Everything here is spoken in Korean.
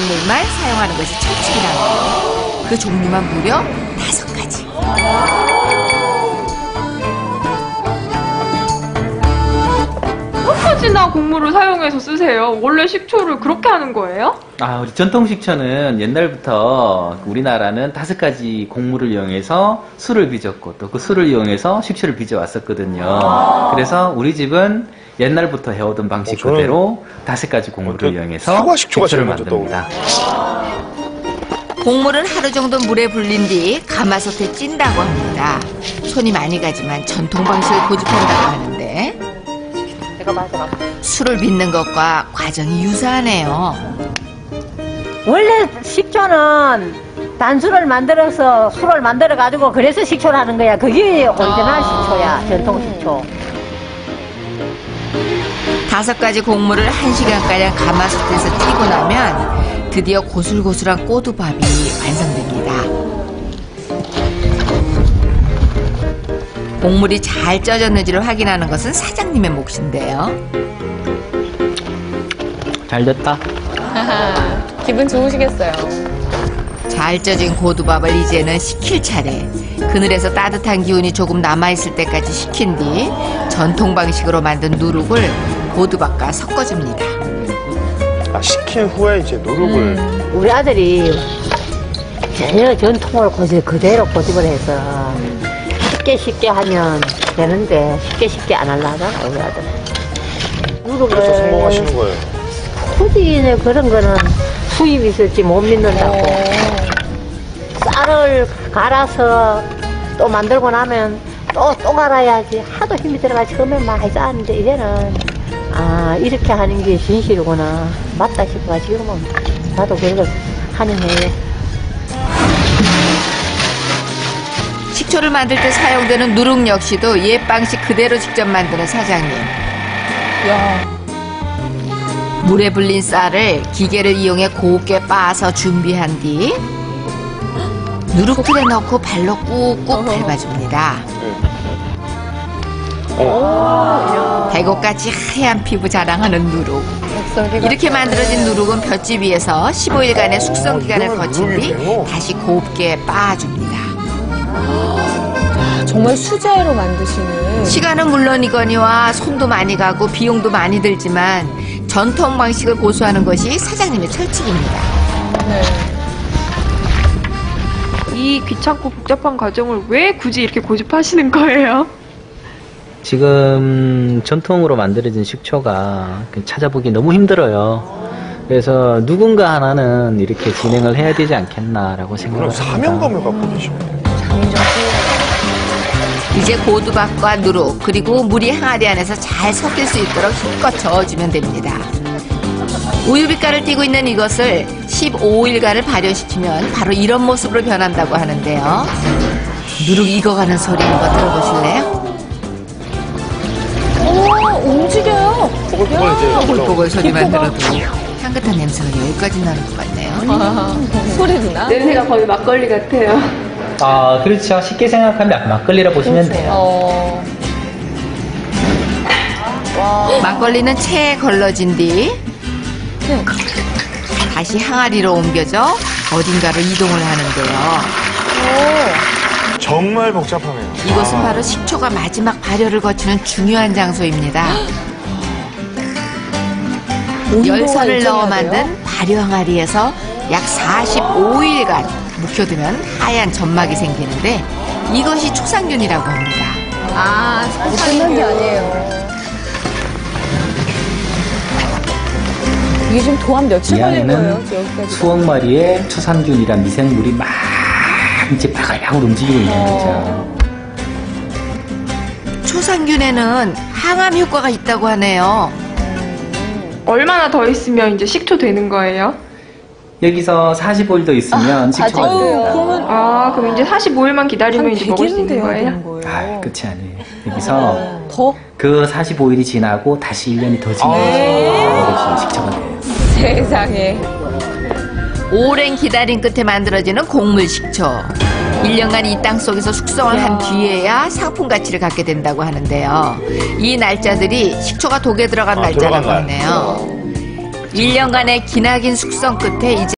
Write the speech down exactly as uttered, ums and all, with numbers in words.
곡물만 사용하는 것이 철칙이라고. 그 종류만 무려 다섯 가지. 몇 가지나 곡물을 사용해서 쓰세요? 원래 식초를 그렇게 하는 거예요? 아, 우리 전통 식초는 옛날부터 우리나라는 다섯 가지 곡물을 이용해서 술을 빚었고 또 그 술을 이용해서 식초를 빚어왔었거든요. 아 그래서 우리 집은 옛날부터 해오던 방식 어, 그대로 다섯 가지 곡물을 이용해서 사과 식초가 식초를 제일 먼저 만듭니다. 곡물은 하루 정도 물에 불린 뒤 가마솥에 찐다고 합니다. 손이 많이 가지만 전통 방식을 고집한다고 하는데 술을 빚는 것과 과정이 유사하네요. 원래 식초는 단술을 만들어서 술을 만들어 가지고 그래서 식초를 하는 거야. 그게 오리지널 식초야. 전통 식초. 다섯 가지 곡물을 한 시간가량 가마솥에서 찌고 나면 드디어 고슬고슬한 꼬두밥이 완성됩니다. 곡물이 잘 쪄졌는지를 확인하는 것은 사장님의 몫인데요. 잘 됐다. 기분 좋으시겠어요. 잘 쪄진 고두밥을 이제는 식힐 차례. 그늘에서 따뜻한 기운이 조금 남아있을 때까지 식힌 뒤 전통 방식으로 만든 누룩을 고두밥과 섞어줍니다. 아, 식힌 후에 이제 누룩을. 음, 우리 아들이 전혀 전통을 고집, 그대로 고집을 해서 쉽게 쉽게 하면 되는데 쉽게 쉽게 안 하려고 하잖아, 우리 아들. 누룩을. 그래서 성공하시는 거예요. 후진의 그런 거는 수입이 있을지 못 믿는다고. 쌀을 갈아서 또 만들고 나면 또, 또 갈아야지. 하도 힘이 들어가 처음엔 많이 쌓았는데 이제는 아, 이렇게 하는 게 진실이구나. 맞다 싶어가지고 지금은 나도 그걸 하는 해요. 식초를 만들 때 사용되는 누룩 역시도 옛 방식 그대로 직접 만드는 사장님. 야. 물에 불린 쌀을 기계를 이용해 곱게 빻아서 준비한 뒤 누룩틀에 넣고 발로 꾹꾹 밟아줍니다. 배고같이 하얀 피부 자랑하는 누룩. 이렇게 만들어진 누룩은 볏짚 위에서 십오 일간의 숙성 기간을 거친 뒤 다시 곱게 빻아줍니다. 정말 수제로 만드시는. 시간은 물론이거니와 손도 많이 가고 비용도 많이 들지만 전통 방식을 고수하는 것이 사장님의 철칙입니다. 네. 이 귀찮고 복잡한 과정을 왜 굳이 이렇게 고집하시는 거예요? 지금 전통으로 만들어진 식초가 찾아보기 너무 힘들어요. 그래서 누군가 하나는 이렇게 진행을 해야 되지 않겠나라고 생각을 그럼 합니다. 사명감을 갖고 계시네요. 이제 고두밥과 누룩 그리고 물이 항아리 안에서 잘 섞일 수 있도록 힘껏 저어주면 됩니다. 우유빛깔을 띠고 있는 이것을 십오 일간을 발효시키면 바로 이런 모습으로 변한다고 하는데요. 누룩 익어가는 소리 한번 들어보실래요? 오, 움직여요. 보글보글 이제 보글보글 소리만 들어도 향긋한 냄새가 여기까지 나는 것 같네요. 아, 소리도 나? 냄새가 거의 막걸리 같아요. 아, 그렇죠. 쉽게 생각하면 막걸리라 보시면 돼요. 어. 와. 막걸리는 체에 걸러진 뒤 네. 다시 항아리로 옮겨져 어딘가로 이동을 하는데요. 정말 복잡하네요. 이곳은 아. 바로 식초가 마지막 발효를 거치는 중요한 장소입니다. 열선을 넣어 만든 발효 항아리에서 약 사십오 일간 묵혀두면 하얀 점막이 생기는데 이것이 초상균이라고 합니다. 아, 못듣는 게 아니에요. 이게 지금 도합 며칠 이 걸린 거예요? 안에는 여기까지. 수억 마리의 초상균이란 미생물이 막 이제 바가양으로 움직이고 있는 거죠. 초상균에는 항암 효과가 있다고 하네요. 얼마나 더 있으면 이제 식초 되는 거예요? 여기서 사십오 일 더 있으면 식초가 아유, 됩니다. 그러면 아, 그럼 이제 사십오 일만 기다리면 이제 먹을 수 있는 거예요? 아, 끝이 아니에요. 여기서 더? 그 사십오 일이 지나고 다시 일 년이 더 지나서 식초가 돼요. 세상에. 오랜 기다림 끝에 만들어지는 곡물 식초. 일 년간 이 땅 속에서 숙성을 한 뒤에야 상품 가치를 갖게 된다고 하는데요. 이 날짜들이 식초가 독에 들어간 아, 날짜라고 들어간 날. 하네요. 일 년간의 기나긴 숙성 끝에 이제